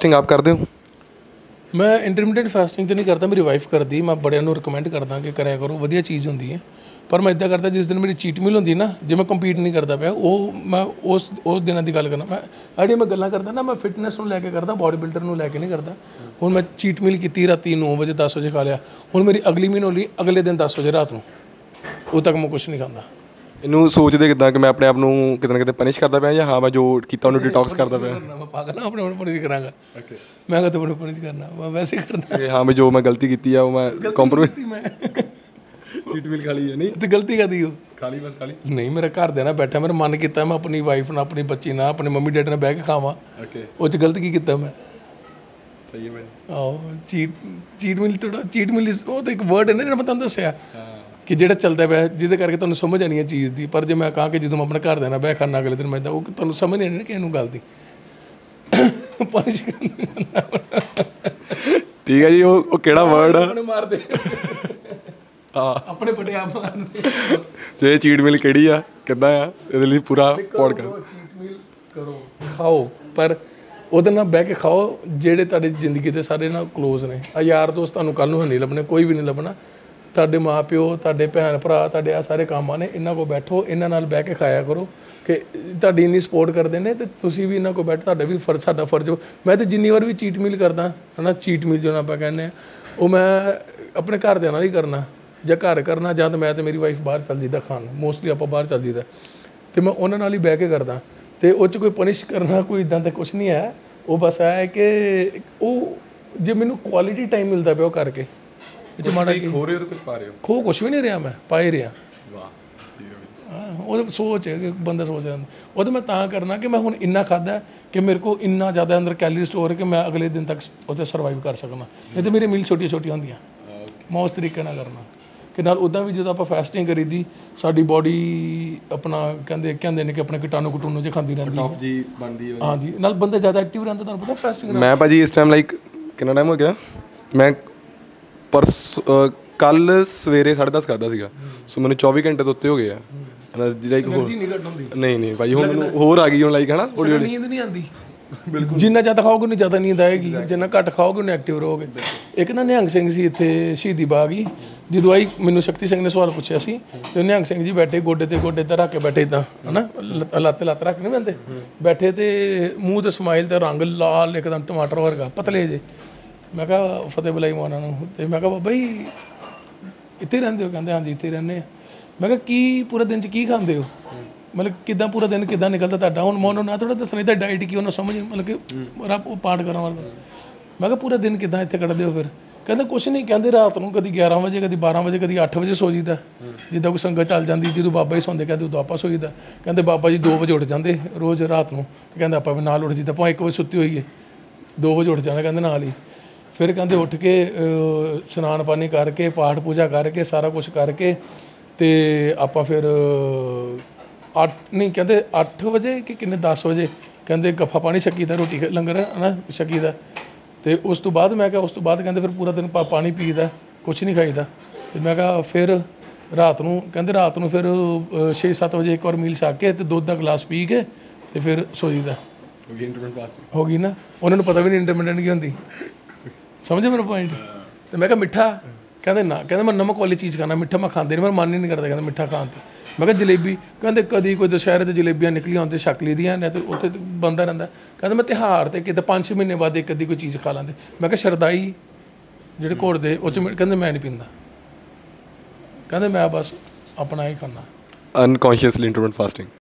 Fasting आप करते हो? मैं इंटरमीडिएट फास्टिंग तो नहीं करता, मेरी वाइफ करती। मैं बड़िਆਂ ਨੂੰ रिकमेंड करदा कि कराया करो, ਵਧੀਆ चीज़ होंदी है। पर मैं इदा करता जिस दिन मेरी चीट मील होंदी ना, जे मैं कंपीट नहीं करता पाया, मैं उस दिनों की गल करना। मैं ਜਿਹੜੀਆਂ मैं गल्लां करदा ना, मैं फिटनेस ਨੂੰ ਲੈ ਕੇ करदा, बॉडी बिल्डर ਨੂੰ ਲੈ ਕੇ नहीं करता। ਹੁਣ मैं चीट मील की राती 9 ਵਜੇ 10 ਵਜੇ खा लिया। ਹੁਣ मेरी अगली मील होनी अगले दिन 10 ਵਜੇ रात ਨੂੰ, ਉਦੋਂ ਤੱਕ मैं कुछ नहीं खाता। ਇਹਨੂੰ ਸੋਚਦੇ ਕਿੱਦਾਂ ਕਿ ਮੈਂ ਆਪਣੇ ਆਪ ਨੂੰ ਕਿਤੇ ਨਾ ਕਿਤੇ ਪਨਿਸ਼ ਕਰਦਾ ਪਿਆ ਜਾਂ ਹਾਂ ਮੈਂ ਜੋ ਕੀਤਾ ਉਹਨੂੰ ਡਿਟੌਕਸ ਕਰਦਾ ਪਿਆ? मैं पागल ना, अपने आप पनिश करांगा। मैं तो अपने पनिश करना, मैं वैसे करना। ਕਿ ਹਾਂ ਵੀ ਜੋ ਮੈਂ ਗਲਤੀ ਕੀਤੀ ਆ ਉਹ ਮੈਂ ਕੰਪਰੋਮਾਈਜ਼ मैं ਚੀਟ ਮੀਲ ਖਾ ਲਈ ਹੈ? ਨਹੀਂ ਤੇ ਗਲਤੀ ਕਰਦੀ ਹੋ ਖਾ ਲਈ, ਬਸ ਖਾ ਲਈ। ਨਹੀਂ, ਮੇਰਾ ਘਰ ਦੇ ਨਾਲ ਬੈਠਾ, ਮੇਰਾ ਮਨ ਕੀਤਾ ਮੈਂ ਆਪਣੀ ਵਾਈਫ ਨਾਲ, ਆਪਣੀ ਬੱਚੀ ਨਾਲ, ਆਪਣੇ ਮੰਮੀ ਡੈਡੀ ਨਾਲ ਬਹਿ ਕੇ ਖਾਵਾਂ। ਓਕੇ, ਉਹ 'ਚ ਗਲਤ ਕੀ ਕੀਤਾ ਮੈਂ? ਸਹੀ ਹੈ ਭਾਈ। ਆਹੋ, ਚੀਟ ਮਿਲ ਥੋੜਾ, ਚੀਟ ਮਿਲ ਉਹ ਤਾਂ ਇੱਕ ਵਰਡ ਹੈ ਨਾ ਜਿਹੜਾ ਮੈਂ ਤੁਹਾਨੂੰ ਦੱਸਿਆ ਕਿ ਜਿਹੜਾ ਚੱਲਦਾ ਪਿਆ, ਜਿਹਦੇ ਕਰਕੇ ਤੁਹਾਨੂੰ ਸਮਝ ਆਣੀ ਹੈ ਚੀਜ਼ ਦੀ। ਪਰ ਜੇ ਮੈਂ ਕਹਾਂ ਕਿ ਜਦੋਂ ਮੈਂ ਆਪਣੇ ਘਰ ਦੇ ਨਾਲ ਬਹਿ ਖਾਣਾ ਅਗਲੇ ਦਿਨ ਮੈਂ ਉਹ ਤੁਹਾਨੂੰ ਸਮਝ ਨਹੀਂ ਆਣੀ ਨਾ ਕਿਸੇ ਨੂੰ ਗੱਲ ਦੀ। ਪਨਿਸ਼ ਕਰਨਾ ਠੀਕ ਹੈ ਜੀ। ਉਹ ਕਿਹੜਾ ਵਰਡ ਆ? ਆਪਣੇ ਮਾਰਦੇ, ਹਾਂ, ਆਪਣੇ ਪਟੇ ਆਪ ਮਾਰਦੇ। ਜੇ ਚੀਟ ਮੀਲ ਕਿਹੜੀ ਆ, ਕਿੱਦਾਂ ਆ, ਇਹਦੇ ਲਈ ਪੂਰਾ ਪੋਡਕਾਸਟ। ਚੀਟ ਮੀਲ ਕਰੋ, ਖਾਓ, ਪਰ ਉਹਦੇ ਨਾਲ ਬਹਿ ਕੇ ਖਾਓ ਜਿਹੜੇ ਤੁਹਾਡੀ ਜ਼ਿੰਦਗੀ ਦੇ ਸਾਰੇ ਨਾਲ ਕਲੋਜ਼ ਨੇ। ਆ ਯਾਰ ਦੋਸਤ ਤੁਹਾਨੂੰ ਕੱਲ੍ਹ ਨੂੰ ਨਹੀਂ ਲੱਭਣੇ, ਕੋਈ ਵੀ ਨਹੀਂ ਲੱਭਣਾ। ਤੁਹਾਡੇ ਮਾਂ ਪਿਓ, ਤੁਹਾਡੇ ਭੈਣ ਭਰਾ, ਤੁਹਾਡੇ ਆ ਸਾਰੇ ਕੰਮ ਆਣੇ। ਇਹਨਾਂ ਕੋਲ ਬੈਠੋ, ਇਹਨਾਂ ਨਾਲ ਬਹਿ ਕੇ ਖਾਇਆ ਕਰੋ ਕਿ ਤੁਹਾਡੀ ਇੰਨੀ ਸਪੋਰਟ ਕਰਦੇ ਨੇ ਅਤੇ ਤੁਸੀਂ ਵੀ ਇਹਨਾਂ ਕੋਲ ਬੈਠੋ। ਤੁਹਾਡਾ ਵੀ ਫਰਜ਼, ਸਾਡਾ ਫਰਜ਼। ਮੈਂ ਤਾਂ ਜਿੰਨੀ ਵਾਰ ਵੀ ਚੀਟ ਮੀਲ ਕਰਦਾ ਹੈ ਨਾ, ਚੀਟ ਮੀਲ ਜੋ ਆਪਾਂ ਕਹਿੰਦੇ ਹਾਂ, ਉਹ ਮੈਂ ਆਪਣੇ ਘਰਦਿਆਂ ਨਾਲ ਹੀ ਕਰਨਾ। ਜਾਂ ਘਰ ਕਰਨਾ, ਜਾਂ ਤਾਂ ਮੈਂ ਅਤੇ ਮੇਰੀ ਵਾਈਫ ਬਾਹਰ ਚੱਲ ਜੀਦਾ ਖਾਣ, ਮੋਸਟਲੀ ਆਪਾਂ ਬਾਹਰ ਚੱਲ ਜੀਦਾ, ਅਤੇ ਮੈਂ ਉਹਨਾਂ ਨਾਲ ਹੀ ਬਹਿ ਕੇ ਕਰਦਾ। ਅਤੇ ਉਹ 'ਚ ਕੋਈ ਪਨਿਸ਼ ਕਰਨਾ ਕੋਈ ਇੱਦਾਂ ਦਾ ਕੁਛ ਨਹੀਂ ਹੈ। ਉਹ ਬਸ ਇਹ ਹੈ ਕਿ ਉਹ ਜੇ ਮੈਨੂੰ ਕੁਆਲਿਟੀ ਟਾਈਮ ਮਿਲਦਾ ਪਿਆ ਉਹ ਕਰਕੇ ਇਹ 'ਚ ਮਾੜਾ ਕੀ ਖੋ ਰਹੇ ਹੋ ਤਾਂ ਕੁਝ ਪਾ ਰਹੇ ਹੋ? ਖੋ ਕੁਛ ਵੀ ਨਹੀਂ ਰਿਹਾ, ਮੈਂ ਪਾ ਹੀ ਰਿਹਾ। ਵਾਹ, ਠੀਕ ਹੈ। ਹਾਂ, ਉਹਦੇ ਸੋਚ ਹੈ ਕਿ ਬੰਦਾ ਸੋਚ ਰਿਹਾ। ਉਹ ਤਾਂ ਮੈਂ ਤਾਂ ਕਰਨਾ ਕਿ ਮੈਂ ਹੁਣ ਇੰਨਾ ਖਾਧਾ ਕਿ ਮੇਰੇ ਕੋਲ ਇੰਨਾ ਜ਼ਿਆਦਾ ਅੰਦਰ ਕੈਲਰੀ ਸਟੋਰ ਹੈ ਕਿ ਮੈਂ ਅਗਲੇ ਦਿਨ ਤੱਕ ਉੱਥੇ ਸਰਵਾਈਵ ਕਰ ਸਕਣਾ। ਨਹੀਂ ਤਾਂ ਮੇਰੀ ਮੀਲ ਛੋਟੀਆਂ ਛੋਟੀਆਂ ਹੁੰਦੀਆਂ। ਮੈਂ ਉਸ ਤਰੀਕੇ ਨਾਲ ਕਰਨਾ ਕਿ ਨਾਲ ਉੱਦਾਂ ਵੀ ਜਦੋਂ ਆਪਾਂ ਫਾਸਟਿੰਗ ਕਰੀਦੀ, ਸਾਡੀ ਬੋਡੀ ਆਪਣਾ ਕਹਿੰਦੇ ਨੇ ਕਿ ਆਪਣੇ ਕੀਟਾਣੂ ਕਟੂਣੂ ਜੇ ਖਾਂਦੀ ਰਹਿੰਦੀ ਟਫ ਜੀ ਬਣਦੀ ਹੈ। ਹਾਂਜੀ, ਨਾਲ ਬੰਦਾ ਜ਼ਿਆਦਾ ਐਕਟਿਵ ਰਹਿੰਦਾ। ਤੁਹਾਨੂੰ ਪਤਾ ਫਾਸਟਿੰਗ ਨਾਲ ਮੈਂ ਭਾਜੀ ਇਸ ਟਾਈਮ ਲਾਈਕ ਕਿੰਨਾ ਟਾਈਮ ਹੋ ਗਿਆ, ਮੈਂ ਕੱਲ੍ਹ ਸਵੇਰੇ 10:30 ਖਾਧਾ ਸੀਗਾ। ਸੋ ਮੈਨੂੰ 24 ਘੰਟੇ ਤੋਂ ਉੱਤੇ ਹੋ ਗਏ ਆ। ਐਨਰਜੀ ਲਾਈਕ ਨਹੀਂ ਘੱਟ ਹੁੰਦੀ। ਨਹੀਂ ਭਾਈ, ਹੁਣ ਮੈਨੂੰ ਹੋਰ ਆ ਗਈ ਹੁਣ ਲਾਈਕ ਹੈ ਨਾ, ਹੌਲੀ ਹੌਲੀ। ਨੀਂਦ ਨਹੀਂ ਆਉਂਦੀ ਬਿਲਕੁਲ। ਜਿੰਨਾ ਜ਼ਿਆਦਾ ਖਾਓਗੇ ਉਨੀ ਜ਼ਿਆਦਾ ਨੀਂਦ ਆਏਗੀ, ਜਿੰਨਾ ਘੱਟ ਖਾਓਗੇ ਉਨੇ ਐਕਟਿਵ ਰਹੋਗੇ। ਇੱਕ ਨਾ ਨਿਹੰਗ ਸਿੰਘ ਸੀ ਇੱਥੇ ਸ਼ਹੀਦੀ ਬਾਗ ਹੀ, ਜਦੋਂ ਆਈ ਮੈਨੂੰ ਸ਼ਕਤੀ ਸਿੰਘ ਨੇ ਸਵਾਲ ਪੁੱਛਿਆ ਸੀ ਅਤੇ ਨਿਹੰਗ ਸਿੰਘ ਜੀ ਬੈਠੇ ਗੋਡੇ 'ਤੇ ਰੱਖ ਕੇ ਬੈਠੇ ਇੱਦਾਂ ਹੈ ਨਾ, ਲੱਤ ਰੱਖ ਨਹੀਂ ਬਹਿੰਦੇ, ਬੈਠੇ ਅਤੇ ਮੂੰਹ 'ਤੇ ਸਮਾਈਲ ਅਤੇ ਰੰਗ ਲਾਲ ਇੱਕਦਮ ਟਮਾਟਰ ਵਰਗਾ, ਪਤਲੇ ਜੇ। ਮੈਂ ਕਿਹਾ ਫਤਿਹ ਬੁਲਾਈ ਮਾਨਾਂ ਨੂੰ, ਅਤੇ ਮੈਂ ਕਿਹਾ ਬਾਬਾ ਜੀ ਇੱਥੇ ਰਹਿੰਦੇ ਹੋ? ਕਹਿੰਦੇ ਹਾਂਜੀ ਇੱਥੇ ਰਹਿੰਦੇ ਹਾਂ। ਮੈਂ ਕਿਹਾ ਕੀ ਪੂਰੇ ਦਿਨ 'ਚ ਕੀ ਖਾਂਦੇ ਹੋ, ਮਤਲਬ ਕਿੱਦਾਂ ਪੂਰਾ ਦਿਨ ਕਿੱਦਾਂ ਨਿਕਲਦਾ ਤੁਹਾਡਾ? ਹੁਣ ਮੈਂ ਉਹਨੂੰ ਨਾ ਥੋੜ੍ਹਾ ਦੱਸਣਾ ਇਹਦਾ ਡਾਈਟ ਕੀ, ਉਹਨੂੰ ਸਮਝ ਮਤਲਬ ਕਿ ਰੱਬ ਉਹ ਪਾਠ ਕਰਨ ਵਾਲਾ। ਮੈਂ ਕਿਹਾ ਪੂਰਾ ਦਿਨ ਕਿੱਦਾਂ ਇੱਥੇ ਕੱਢਦੇ ਹੋ ਫਿਰ? ਕਹਿੰਦੇ ਕੁਛ ਨਹੀਂ, ਕਹਿੰਦੇ ਰਾਤ ਨੂੰ ਕਦੀ 11 ਵਜੇ, ਕਦੀ 12 ਵਜੇ, ਕਦੀ 8 ਵਜੇ ਸੋ ਜੀਦਾ, ਜਿੱਦਾਂ ਕੋਈ ਸੰਗਤ ਚੱਲ ਜਾਂਦੀ। ਜਦੋਂ ਬਾਬਾ ਜੀ ਸੌਂਦੇ ਕਹਿੰਦੇ ਉਦੋਂ ਆਪਾਂ ਸੋਈਦਾ। ਕਹਿੰਦੇ ਬਾਬਾ ਜੀ 2 ਵਜੇ ਉੱਠ ਜਾਂਦੇ ਰੋਜ਼ ਰਾਤ ਨੂੰ, ਅਤੇ ਕਹਿੰਦੇ ਆਪਾਂ ਵੀ ਨਾਲ ਉੱਠ ਜੀਦਾ, ਭਾਵੇਂ 1 ਵਜੇ ਸੁੱਤੀ ਹੋਈਏ 2 ਵਜੇ ਉੱਠ ਜਾਂਦਾ ਕਹਿੰਦੇ ਨਾਲ ਹੀ। ਫਿਰ ਕਹਿੰਦੇ ਉੱਠ ਕੇ ਇਸ਼ਨਾਨ ਪਾਣੀ ਕਰਕੇ, ਪਾਠ ਪੂਜਾ ਕਰਕੇ, ਸਾਰਾ ਕੁਛ ਕਰਕੇ, ਅਤੇ ਆਪਾਂ ਫਿਰ 8 ਵਜੇ ਕਿ ਕਿੰਨੇ 10 ਵਜੇ ਕਹਿੰਦੇ ਗੱਫਾ ਪਾਣੀ ਛਕੀਦਾ, ਰੋਟੀ ਲੰਗਰ ਹੈ ਨਾ ਛਕੀਦਾ। ਅਤੇ ਉਸ ਤੋਂ ਬਾਅਦ ਮੈਂ ਕਿਹਾ ਉਸ ਤੋਂ ਬਾਅਦ ਕਹਿੰਦੇ ਫਿਰ ਪੂਰਾ ਦਿਨ ਪਾਣੀ ਪੀਦਾ, ਕੁਛ ਨਹੀਂ ਖਾਈਦਾ। ਅਤੇ ਮੈਂ ਕਿਹਾ ਫਿਰ ਰਾਤ ਨੂੰ ਕਹਿੰਦੇ ਰਾਤ ਨੂੰ ਫਿਰ 6-7 ਵਜੇ ਇੱਕ ਵਾਰ ਮੀਲ ਛਕ ਕੇ ਅਤੇ ਦੁੱਧ ਦਾ ਗਲਾਸ ਪੀ ਕੇ ਅਤੇ ਫਿਰ ਸੋ ਜੀਦਾ। ਹੋ ਗਈ ਨਾ? ਉਹਨਾਂ ਨੂੰ ਪਤਾ ਵੀ ਨਹੀਂ ਇੰਟਰਮੀਡੀਏਟ ਕੀ ਹੁੰਦੀ। ਸਮਝੇ ਮੇਰਾ ਪੁਆਇੰਟ? ਅਤੇ ਮੈਂ ਕਿਹਾ ਮਿੱਠਾ? ਕਹਿੰਦੇ ਨਾ, ਕਹਿੰਦੇ ਮੈਂ ਨਮਕ ਵਾਲੀ ਚੀਜ਼ ਖਾਣਾ, ਮਿੱਠਾ ਮੈਂ ਖਾਂਦੇ ਨਹੀਂ, ਮੇਰਾ ਮਨ ਹੀ ਨਹੀਂ ਕਰਦਾ ਕਹਿੰਦਾ ਮਿੱਠਾ ਖਾਣ 'ਤੇ। ਮੈਂ ਕਿਹਾ ਜਲੇਬੀ? ਕਹਿੰਦੇ ਕਦੀ ਕੋਈ ਦੁਸ਼ਹਿਰੇ 'ਤੇ ਜਲੇਬੀਆਂ ਨਿਕਲੀਆਂ ਹੁੰਦੇ ਛਕ ਲਈ ਦੀਆਂ ਨੇ, ਅਤੇ ਉੱਥੇ ਬੰਦਾ ਰਹਿੰਦਾ। ਕਹਿੰਦਾ ਮੈਂ ਤਿਉਹਾਰ 'ਤੇ ਕਿਤੇ 5-6 ਮਹੀਨੇ ਬਾਅਦ ਇੱਕ ਅੱਧੀ ਕੋਈ ਚੀਜ਼ ਖਾ ਲੈਂਦੇ। ਮੈਂ ਕਿਹਾ ਸ਼ਰਦਾਈ ਜਿਹੜੇ ਘੋੜਦੇ ਉਹ 'ਚ ਕਹਿੰਦੇ ਮੈਂ ਨਹੀਂ ਪੀਂਦਾ, ਕਹਿੰਦੇ ਮੈਂ ਬਸ ਆਪਣਾ ਹੀ ਖਾਂਦਾ। Unconsciously intermittent fasting.